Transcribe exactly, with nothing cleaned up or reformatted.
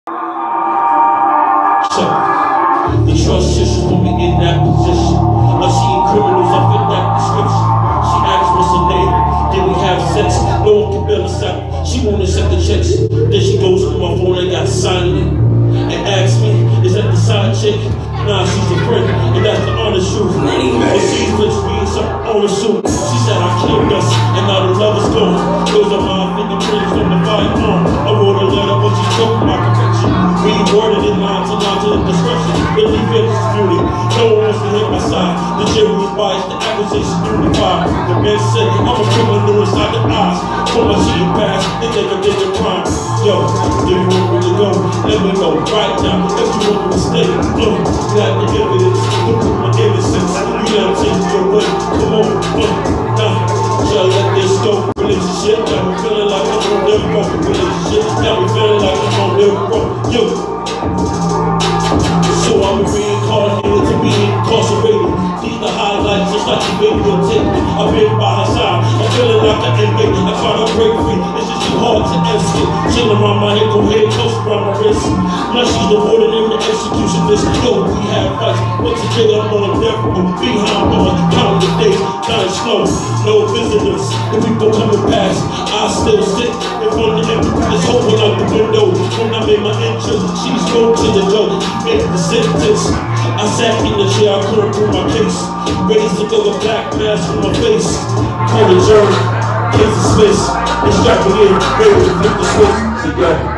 So, the trust issues put me in that position. I see criminals, I fit that description. She asks what's her name, did we have sex? No one can bail us out. She won't accept the checks. Then she goes to my phone, I got signed it, and asks me, is that the side chick? Nah, she's a friend, and that's the honest truth. But she's just being something on the suit. She said I killed us, and now the love is gone. Those are my fingerprints from the firearm. I wrote a letter, but she took my conviction. Reworded in line to line to the discretion. Believe it is beauty. No one wants to hear my side. The jury was biased, the accusation unified. The man said I'm a criminal inside the eyes. For my cheating past, they never did the crime. Yo, do you want me to go? Let me go right now. If you want me to stay, look, got the evidence to prove my innocence. You never take your way. Come on, look, nah. Shall I let this go? Relationship got me feeling like I'm on their road. Relationship got me feeling like I'm on their road. Yo. So I'm reincarnated to be incarcerated. These the highlights, just like the baby will take me. I've been by her side, I'm feeling like an inmate. I try to break free, it's just too hard to escape. Chilling around my head, go ahead, close around my wrist. Now she's the warden in the execution list. Yo, we have fights, but today I'm on a death row. Behind bars, counting the days, dying slow. No visitors, the people coming past. I still sit in front of the empty windows, open out the window. When I made my entrance, she's going to the door. Made the sentence. I sat in the chair, I couldn't prove my case. Raised to go a black mask on my face. Call the jury, case dismissed. And strap me in, ready to flip the switch. Together.